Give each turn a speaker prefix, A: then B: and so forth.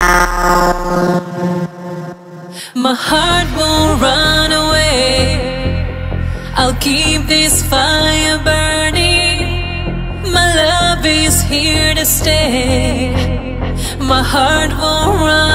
A: My heart won't run away. I'll keep this fire burning. My love is here to stay. My heart won't run